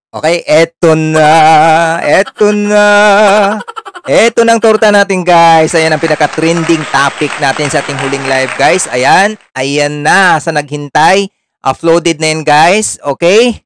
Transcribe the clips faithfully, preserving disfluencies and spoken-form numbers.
Okay, eto na, eto na. Eto ng torta natin, guys. Ayan ang pinaka-trending topic natin sa ating huling live, guys. Ayan, ayan na sa naghintay. Uploaded na yan, guys. Okay?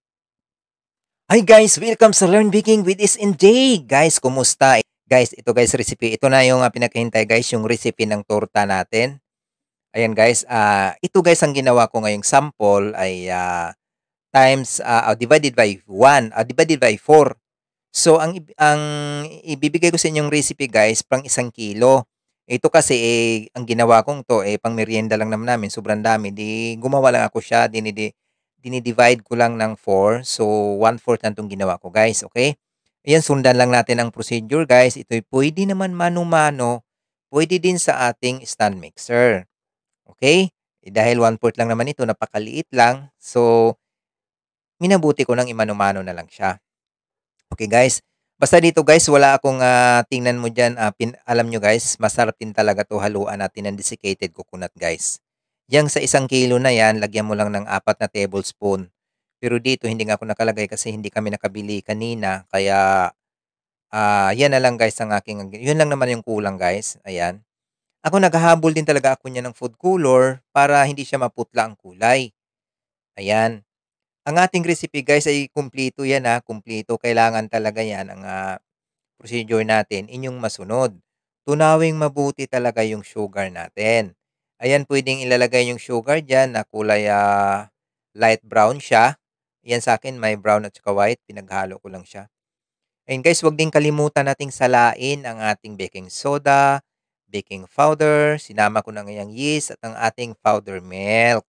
Hi, guys. Welcome sa Learn Baking with S and J. Guys, kumusta? Guys, ito guys, recipe. Ito na yung uh, pinakahintay, guys, yung recipe ng torta natin. Ayan, guys. Uh, ito, guys, ang ginawa ko ngayong sample ay uh, times uh, uh, divided by one, uh, divided by four. So ang ang ibibigay ko sa inyong recipe, guys, pang isang kilo. Ito kasi eh, ang ginawa kong to eh pang merienda lang naman namin, sobrang dami. Di gumawa lang ako siya, dinidi dinidivide ko lang ng four. So one fourth na itong ginawa ko, guys, okay? Ayan, sundan lang natin ang procedure, guys. Ito'y pwede naman mano-mano, pwede din sa ating stand mixer. Okay? Eh, dahil one fourth lang naman ito, napakaliit lang. So minabuti ko nang imano-mano na lang siya. Okay, guys. Basta dito, guys, wala akong uh, tingnan mo dyan. Uh, pin, alam nyo, guys, masarap din talaga to haluan natin ng desiccated coconut, guys. Yang sa isang kilo na yan, lagyan mo lang ng apat na tablespoon. Pero dito, hindi nga ako nakalagay kasi hindi kami nakabili kanina. Kaya, uh, yan na lang, guys, ang aking, yun lang naman yung kulang, guys. Ayan. Ako, naghahabol din talaga ako niya ng food color para hindi siya maputla ang kulay. Ayan. Ang ating recipe, guys, ay kumpleto yan, ha, kumpleto. Kailangan talaga yan ang uh, procedure natin, inyong masunod. Tunawing mabuti talaga yung sugar natin. Ayan, pwedeng ilalagay yung sugar dyan na kulay uh, light brown siya. Yan sa akin, may brown at saka white. Pinaghalo ko lang siya. Ayun, guys, wag din kalimutan nating salain ang ating baking soda, baking powder, sinama ko na ngayang yeast at ang ating powder milk.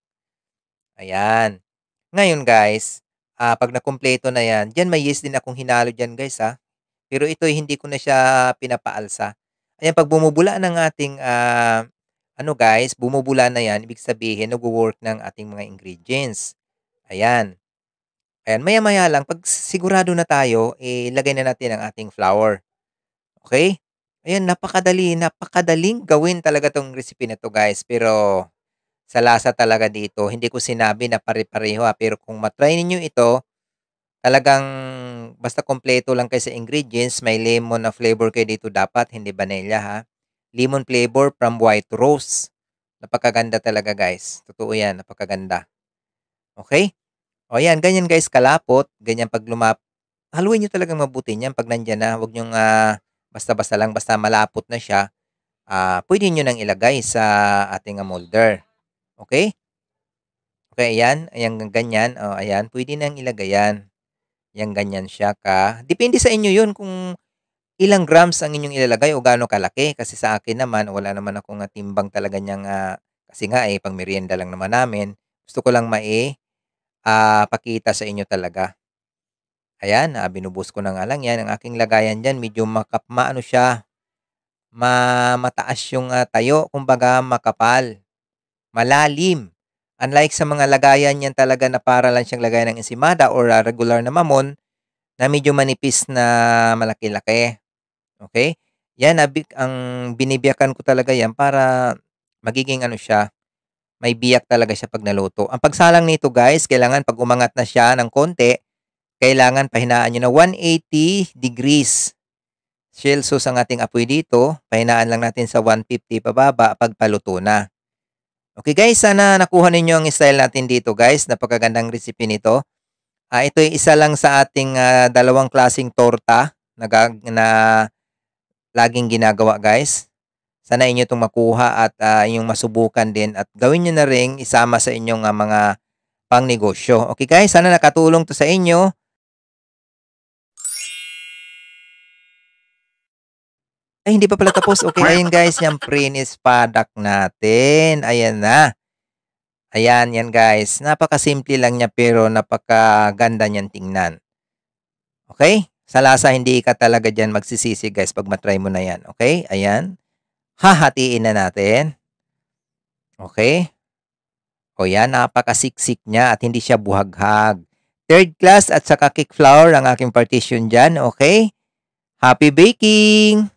Ayan. Ngayon, guys, ah, pag nakumpleto na yan, diyan may yeast din akong hinalo diyan, guys, ha. Pero ito hindi ko na siya pinapaalsa. Ayan, pag bumubula ng ating, ah, ano, guys, bumubula na yan, ibig sabihin nagwo-work ng ating mga ingredients. Ayan. Ayan, maya-maya lang, pag sigurado na tayo, eh, lagay na natin ang ating flour. Okay? Ayan, napakadali, napakadaling gawin talaga 'tong recipe na 'to, guys. Pero sa lasa talaga dito, hindi ko sinabi na pare-pareho, ha, pero kung ma-try ninyo ito, talagang basta kumpleto lang kayo sa ingredients, may lemon na flavor kayo dito dapat, hindi vanilla, ha. Lemon flavor from white rose. Napakaganda talaga, guys. Totoo yan, napakaganda. Okay? O yan, ganyan, guys, kalapot. Ganyan pag lumap. Haluin nyo talagang mabuti niyan pag nandyan na. Huwag nyo uh, basta-basta lang, basta malapot na siya. Uh, pwede nyo nang ilagay sa ating uh, molder. Okay? Okay, ayan. Ayan, ganyan. O, ayan. Pwede nang ilagay yan. Yan, ganyan siya ka. Depende sa inyo yun kung ilang grams ang inyong ilalagay o gaano kalaki. Kasi sa akin naman, wala naman akong uh, timbang talaga niyang, uh, kasi nga eh, pang merienda lang naman namin. Gusto ko lang mai, uh, pakita sa inyo talaga. Ayan, uh, binubus ko na nga lang yan. Ang aking lagayan dyan, medyo makapma, ano siya, ma mataas yung uh, tayo. Kumbaga, makapal. Malalim. Unlike sa mga lagayan yan talaga na para lang siyang lagayan ng ensimada or uh, regular na mamon na medyo manipis na malaki-laki. Okay? Yan, abik, ang binibiyakan ko talaga yan para magiging ano siya, may biyak talaga siya pag naluto. Ang pagsalang nito, guys, kailangan pag umangat na siya ng konti, kailangan pahinaan nyo na one eighty degrees Celsius ang ating apoy dito. Pahinaan lang natin sa one fifty pababa pag paluto na. Okay, guys, sana nakuha ninyo ang style natin dito, guys. Napakagandang recipe nito. Uh, ito ay isa lang sa ating uh, dalawang klaseng torta na, na laging ginagawa, guys. Sana inyo itong makuha at uh, inyong masubukan din at gawin nyo na rin isama sa inyong uh, mga pangnegosyo. Okay, guys, sana nakatulong to sa inyo. Ay, hindi pa pala tapos. Okay, ayun, guys, yung finished product natin. Ayan na. Ayan, yan, guys. Napakasimple lang niya pero napakaganda niyan tingnan. Okay? Sa lasa, hindi ka talaga dyan magsisisi, guys, pag matry mo na yan. Okay? Ayan. Hahatiin na natin. Okay? O yan, napakasiksik niya at hindi siya buhaghag. Third class at saka cake flour ang aking partition dyan. Okay? Happy baking!